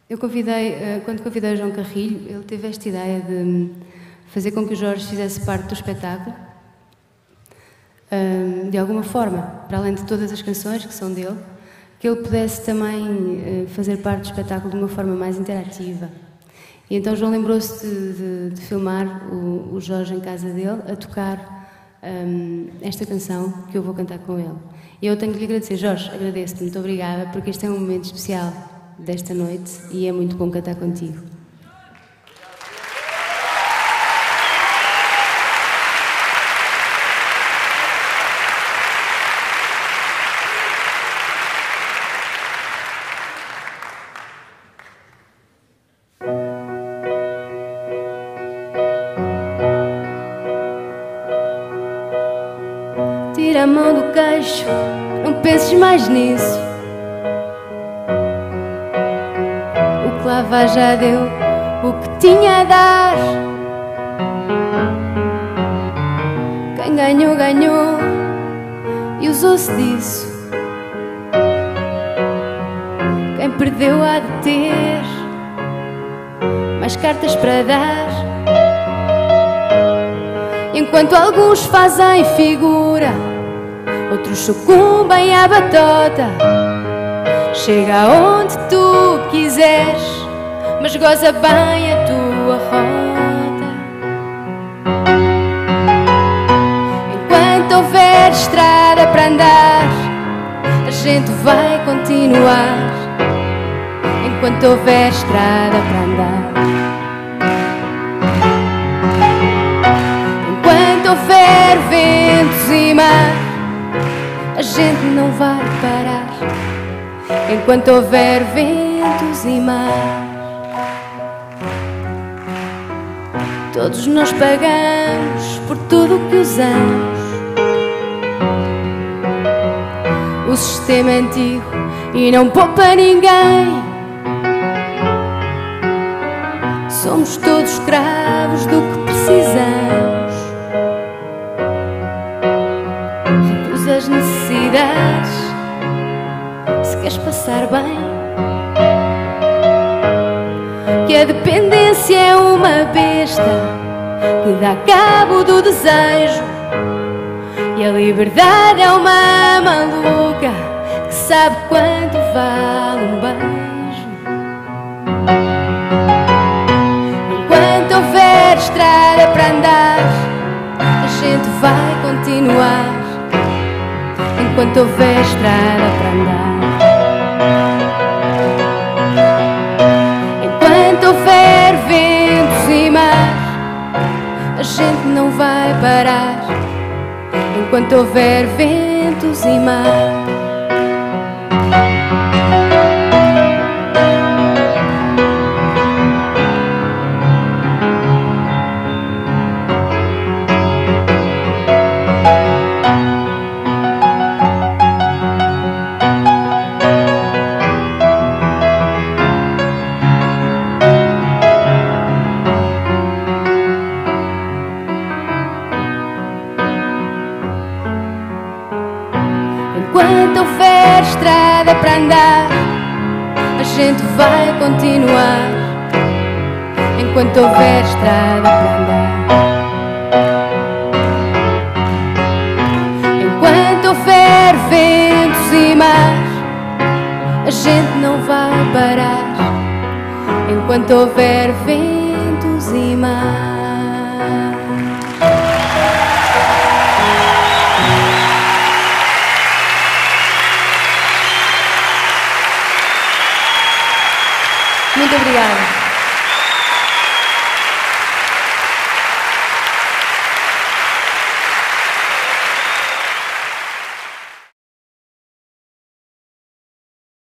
Quando convidei o João Carrilho, ele teve esta ideia de fazer com que o Jorge fizesse parte do espetáculo, de alguma forma, para além de todas as canções que são dele, que ele pudesse também fazer parte do espetáculo de uma forma mais interativa. E então o João lembrou-se de filmar o Jorge em casa dele a tocar esta canção que eu vou cantar com ele. E eu tenho que lhe agradecer. Jorge, agradeço-te, muito obrigada, porque este é um momento especial desta noite e é muito bom cantar contigo. Tira a mão do queixo, não penses mais nisso. O que lá vai já deu o que tinha a dar. Quem ganhou, ganhou e usou-se disso. Quem perdeu há de ter mais cartas para dar. Enquanto alguns fazem figura, outros sucumbem à batota. Chega aonde tu quiseres, mas goza bem a tua rota. Enquanto houver estrada para andar, a gente vai continuar. Enquanto houver estrada para andar, enquanto houver ventos e mar, a gente não vai parar. Enquanto houver ventos e mar, todos nós pagamos por tudo o que usamos. O sistema é antigo e não poupa ninguém. Somos todos escravos do que precisamos. Reduz as necessidades se queres passar bem. Que a dependência é uma besta que dá cabo do desejo, e a liberdade é uma maluca que sabe quanto vale um beijo. Enquanto houver estrada para andar, a gente vai continuar. Enquanto houver estrada para andar, enquanto houver ventos e mar, a gente não vai parar. Enquanto houver ventos e mar. Enquanto houver estrada para andar, a gente vai continuar. Enquanto houver estrada para andar, enquanto houver ventos e mar, a gente não vai parar. Enquanto houver ventos e mar. Muito obrigada.